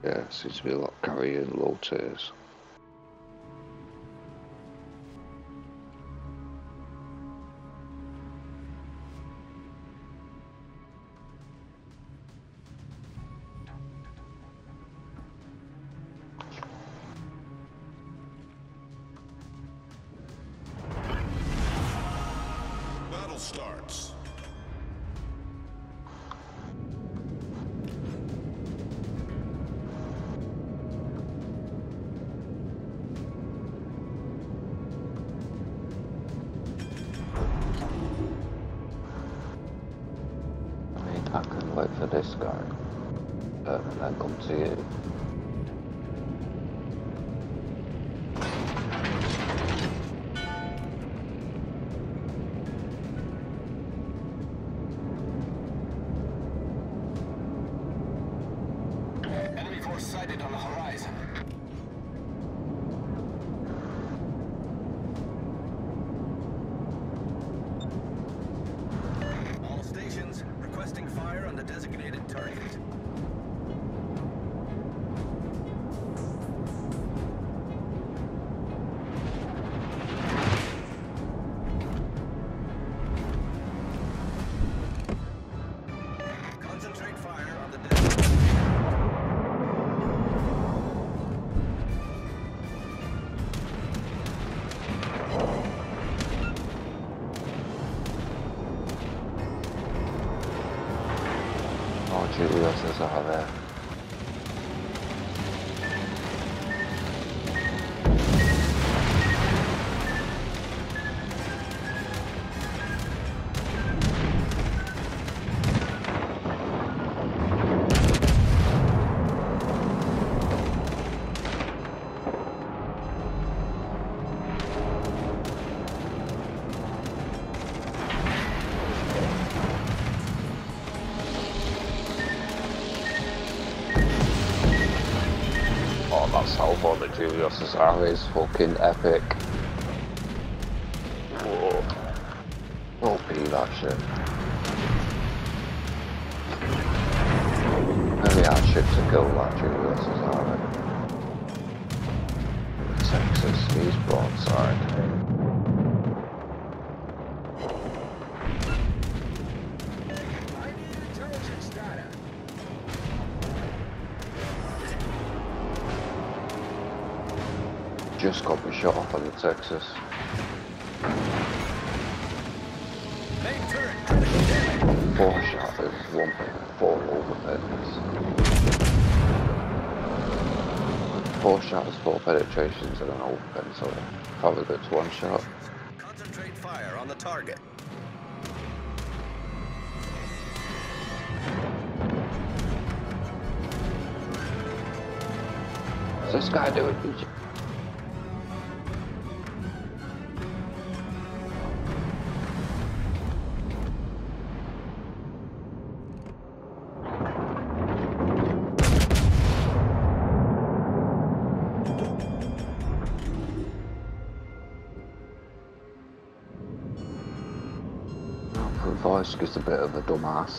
Yeah, seems to be a lot carrying low tiers. Battle starts. I mean, I can wait for this guy, and then come to you. Enemy force sighted on the horizon. All stations requesting fire on the designated target. Concentrate fire on the designated. Oh, Julius is out there. Oh, that salvo that Julius is out is fucking epic. Whoa. Don't be that shit. Very hard shit to kill that Julius is out. Texas, he's broadside. Just got me shot off on the Texas. Main turret critically damaged. 4 shatters, 4 overpens. 4 shatters, 4 penetrations and an overpen, so probably gets 1 shot. Concentrate fire on the target. What's this guy doing? Voice is a bit of a dumbass.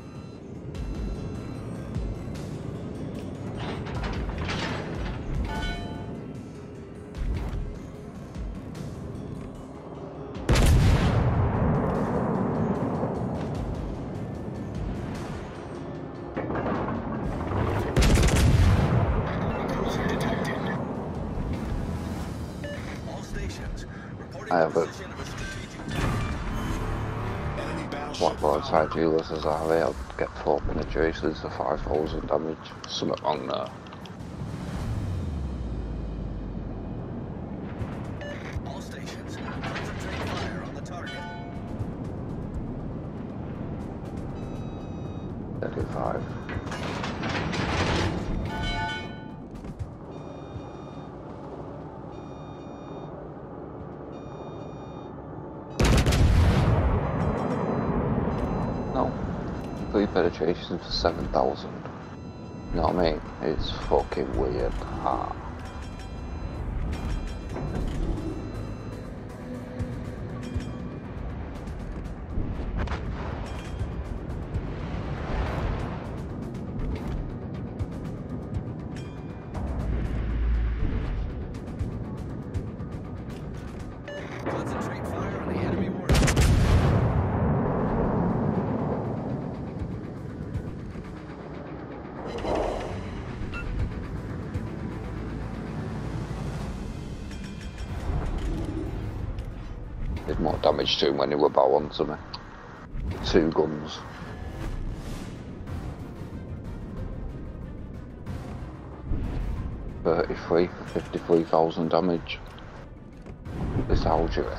All stations reporting I the have a position of a strategic enemy battleship. what broadside Julius is out there. I'll get 4 penetrations for 5,000 damage. Something wrong there. All stations concentrate fire on the target. 35. No. 3 penetrations for 7,000. You know what I mean? It's fucking weird. Ah. more damage to him when he were bow onto me. 2 guns. $33 for 53,000 damage. This Algier.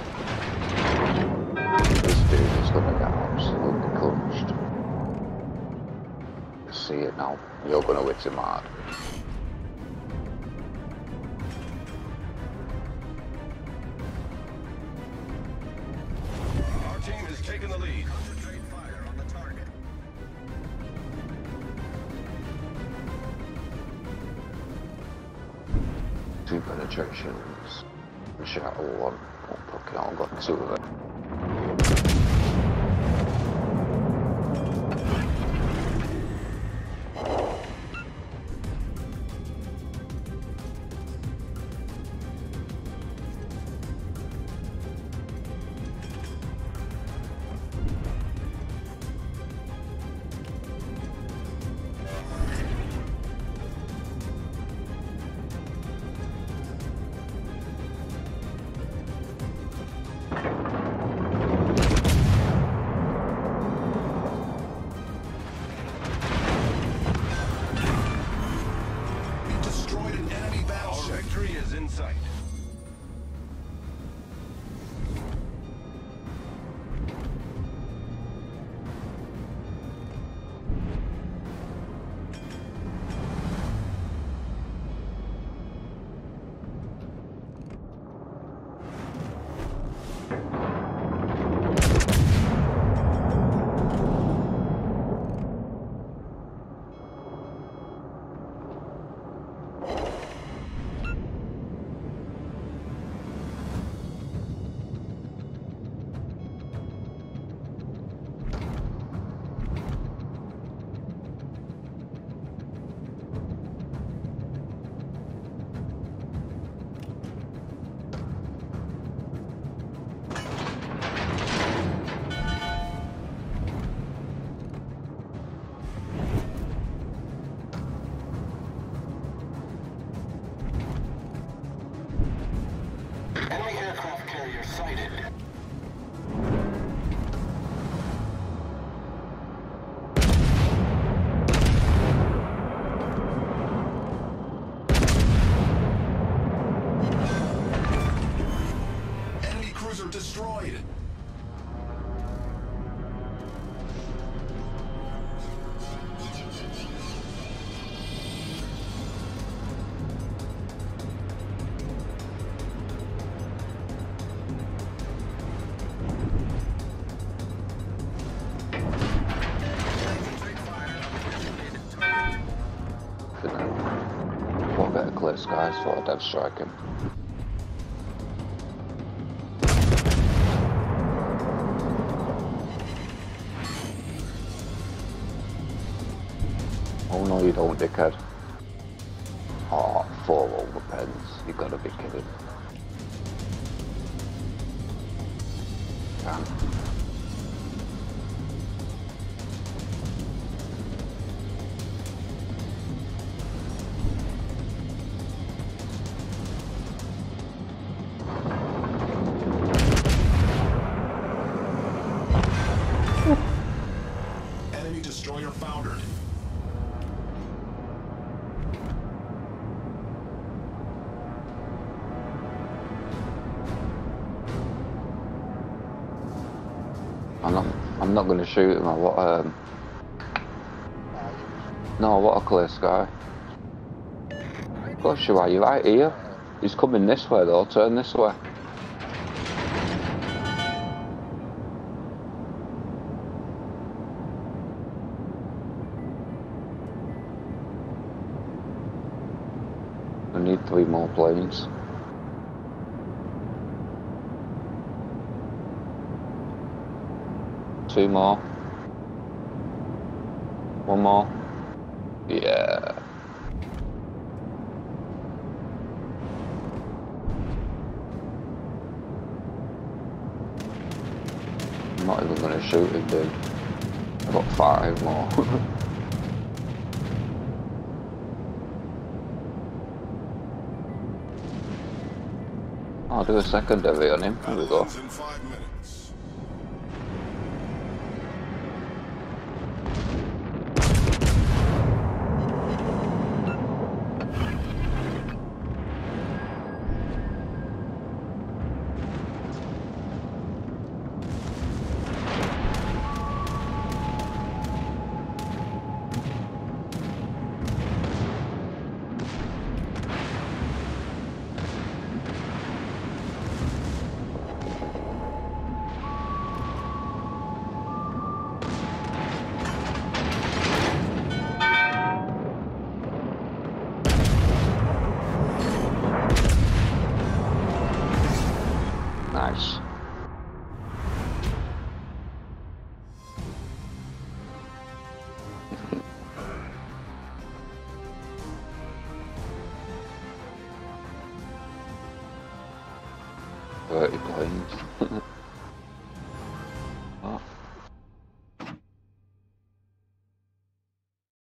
This dude is gonna get absolutely crushed. See it now. You're gonna hit him hard. Our team has taken the lead. Concentrate fire on the target. Two penetrations. Shadow one. Oh, fucking hell, I've got 2 of them. Victory is in sight. Enemy aircraft carrier sighted. Enemy cruiser destroyed. What better clear skies for a dev striking? Oh no, you don't, dickhead. Oh, 4 over pens. You gotta be kidding. Damn. Enemy destroyer foundered. I'm not gonna shoot him. No, what a clear sky. Gosh, you are. You're right here. He's coming this way though. Turn this way. I need 3 more planes. Two more. 1 more. Yeah. I'm not even gonna shoot him, dude. I've got 5 more. I'll do a secondary on him. Here we go. In 5 minutes. Nice. Dirty planes.